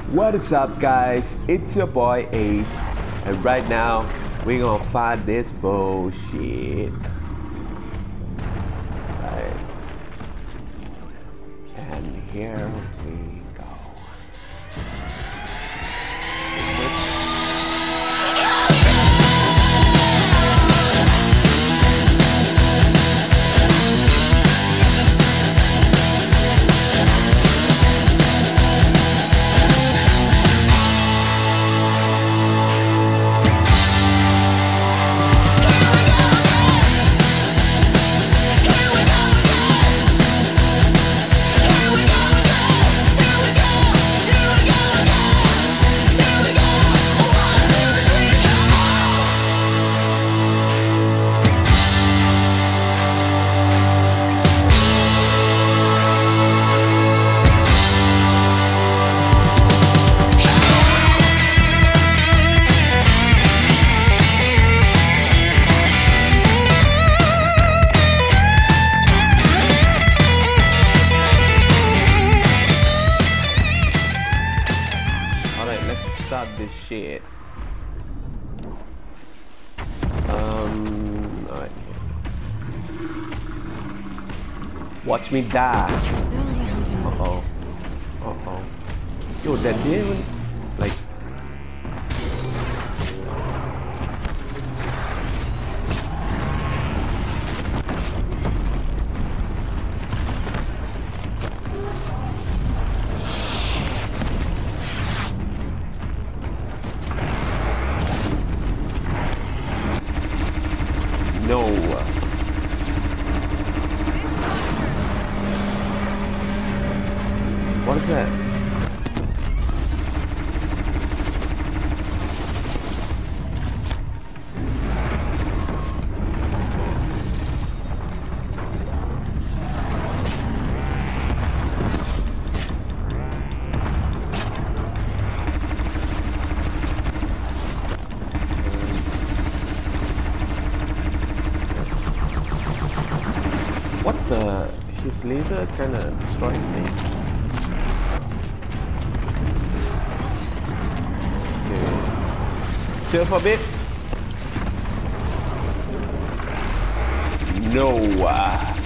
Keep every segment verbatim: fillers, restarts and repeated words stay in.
What is up, guys? It's your boy Ace, and right now we're gonna fight this bullshit. Right. And here we go. This shit. Um. Alright. Watch me die. Uh oh. Uh oh. Yo, that demon. Like. No. What is that? What the? His laser kinda destroyed me. Okay. Chill for a bit. No. Uh...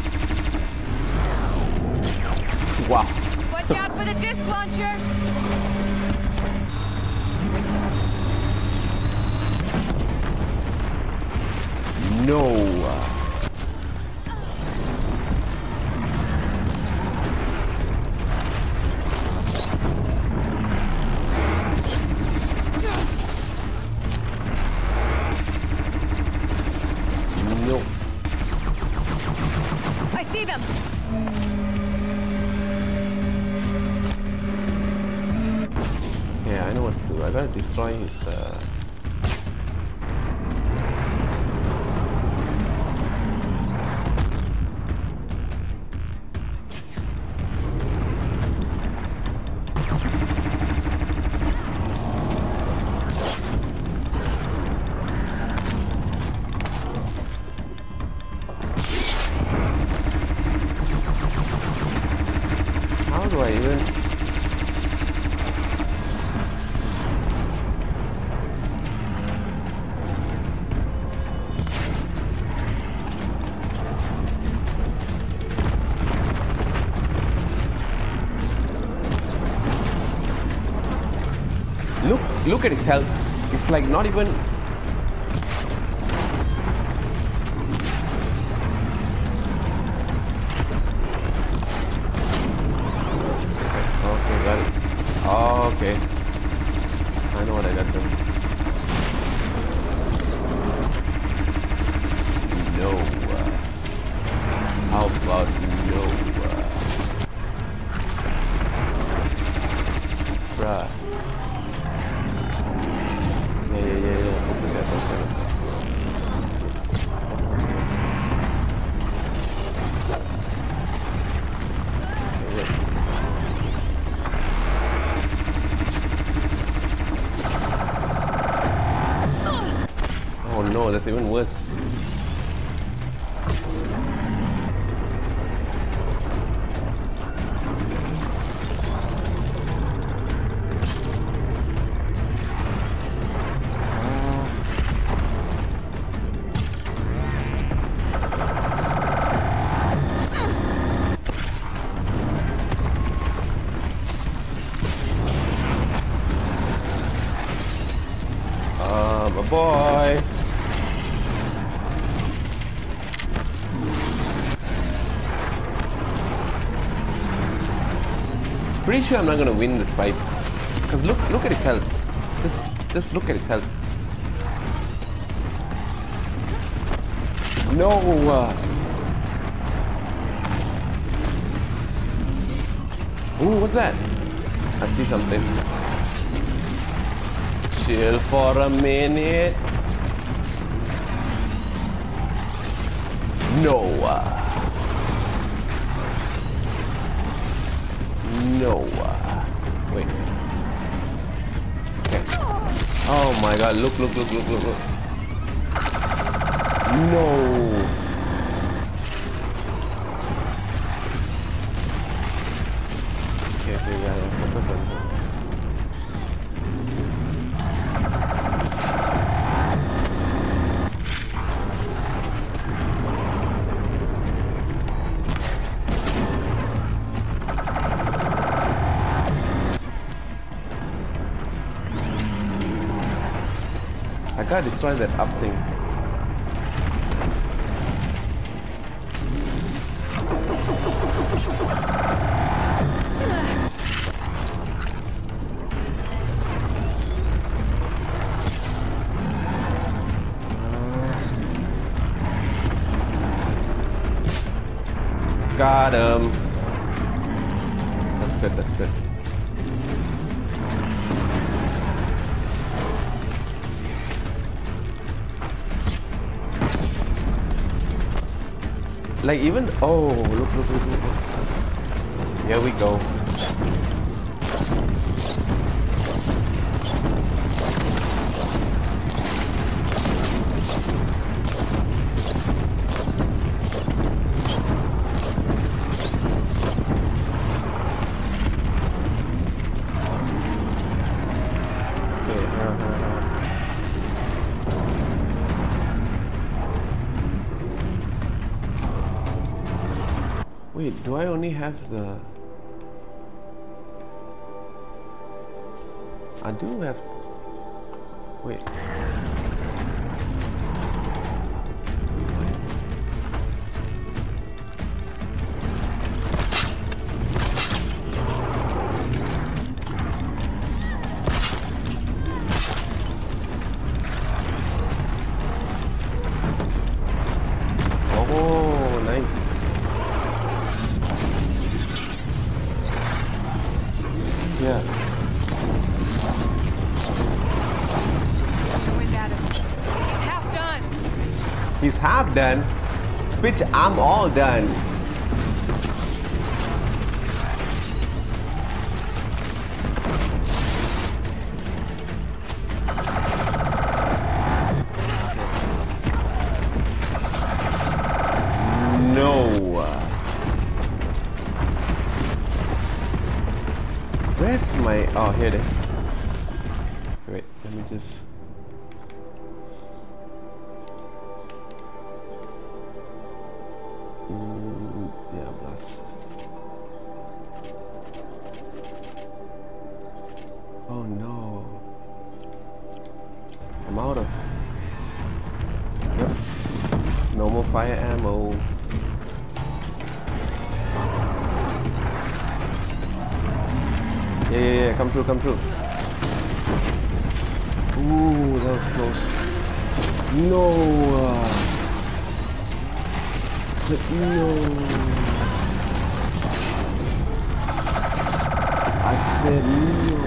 Wow. Watch out for the disc launchers. No. Uh... No. I see them. Yeah, I know what to do. I gotta destroy his. Uh... How do I even? Look, look at his health. It's like not even. Okay, got it. Oh, okay. I know what I got done. No. Uh, how about no? Uh, bruh. Yeah, yeah, yeah, yeah. Focus there, focus there. Oh no, that's even worse. boy. Pretty sure I'm not gonna win this fight. Cause look, look at his health. Just, just look at his health. No. Uh... Ooh, what's that? I see something. Chill for a minute. No. No. Wait. Okay. Oh my god, look, look, look, look, look, look. No. Okay, okay, yeah, yeah. Focus on him. I gotta destroy that up thing. Got him. That's good, that's good. Like even, oh, look, look, look, look, look. Here we go. Wait, do I only have the... I do have... Wait. Oh, nice. Yeah. He's half done. He's half done? Bitch, I'm all done. No. Where's my... Oh, here it is. Wait, let me just... Mm, yeah, blast. Oh no. I'm out of... Yep. No more fire ammo. Yeah, yeah, yeah, come through, come through. Ooh, that was close. No. No. I said no.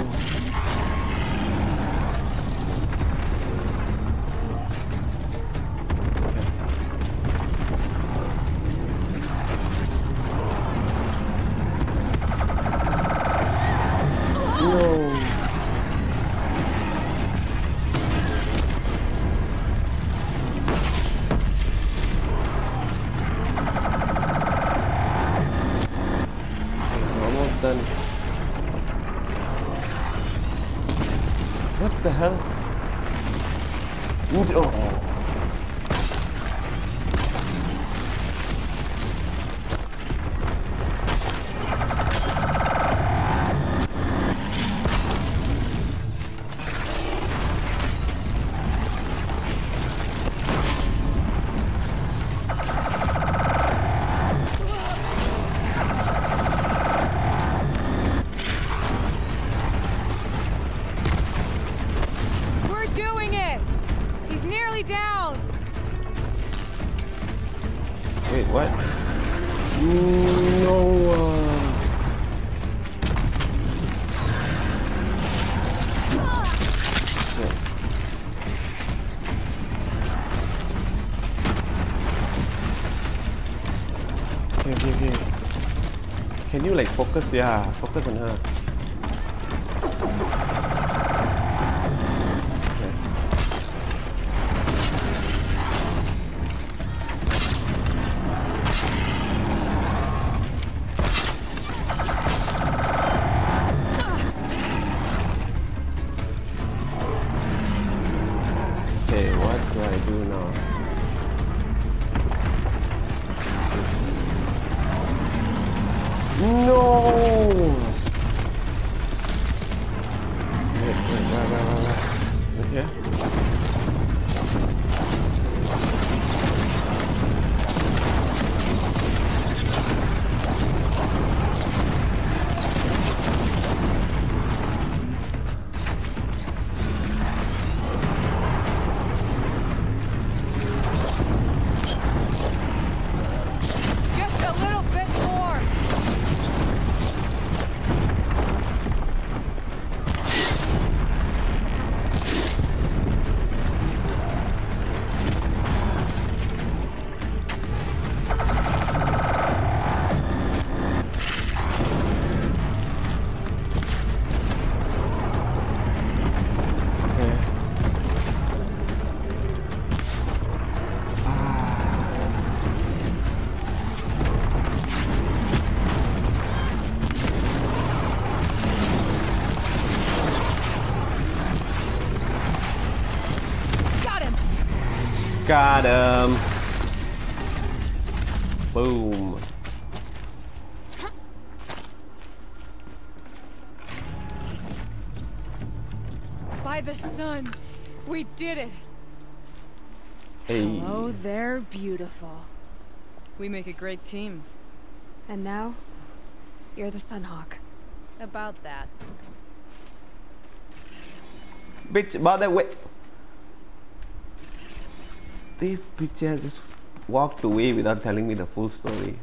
Done. What the hell? Oh. Stay down. Wait, what? Mm, no. Uh... Okay, okay, okay. Can you like focus? Yeah, focus on her. Okay, what do I do now? No! Wait, wait, wait, wait, wait, wait. Okay. Just a little bit more. Okay. Ah. Got him. Got him. Boom. By the sun, we did it. Hey. Hello there, beautiful. We make a great team. And now, you're the Sunhawk. About that. Bitch, about that way. This bitch has just walked away without telling me the full story.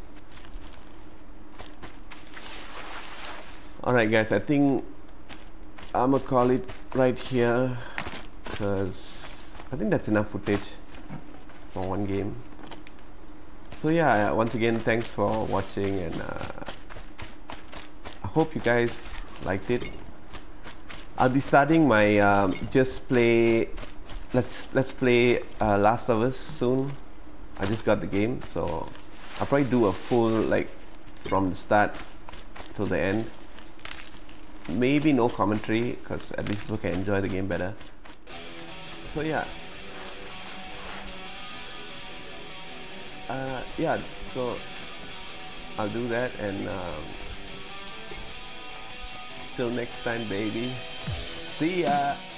Alright guys, I think I'm gonna call it right here because I think that's enough footage for one game. So yeah, once again thanks for watching, and uh, I hope you guys liked it. I'll be starting my um, just play let's let's play uh, Last of Us soon. I just got the game, so I'll probably do a full like from the start till the end. Maybe no commentary because at least people can enjoy the game better. So yeah, uh, yeah. So I'll do that, and um, till next time, baby. See ya.